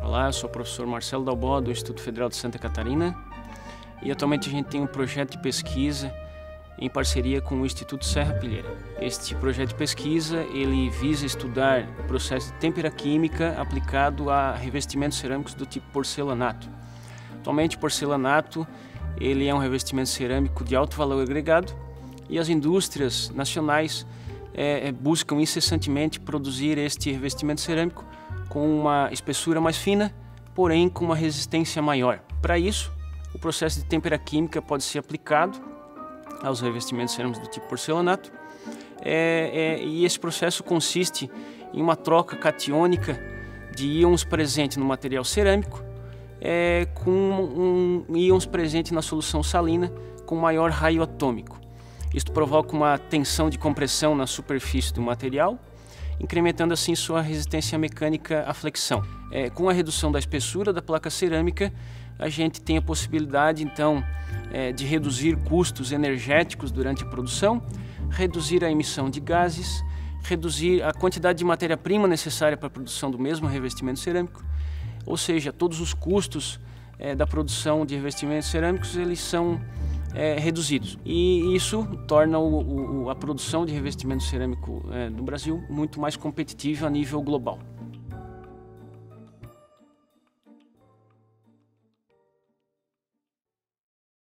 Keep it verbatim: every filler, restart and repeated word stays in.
Olá, eu sou o professor Marcelo Dalbó, do Instituto Federal de Santa Catarina, e atualmente a gente tem um projeto de pesquisa em parceria com o Instituto Serra Pilheira. Este projeto de pesquisa ele visa estudar o processo de tempera química aplicado a revestimentos cerâmicos do tipo porcelanato. Atualmente o porcelanato ele é um revestimento cerâmico de alto valor agregado e as indústrias nacionais é, buscam incessantemente produzir este revestimento cerâmico com uma espessura mais fina, porém com uma resistência maior. Para isso, o processo de tempera química pode ser aplicado aos revestimentos cerâmicos do tipo porcelanato é, é, e esse processo consiste em uma troca catiônica de íons presentes no material cerâmico é, com um, íons presentes na solução salina com maior raio atômico. Isto provoca uma tensão de compressão na superfície do material, incrementando assim sua resistência mecânica à flexão. É, com a redução da espessura da placa cerâmica, a gente tem a possibilidade então é, de reduzir custos energéticos durante a produção, reduzir a emissão de gases, reduzir a quantidade de matéria-prima necessária para a produção do mesmo revestimento cerâmico, ou seja, todos os custos é, da produção de revestimentos cerâmicos eles são é, reduzidos. E isso torna o, o, a produção de revestimento cerâmico é, no Brasil muito mais competitiva a nível global.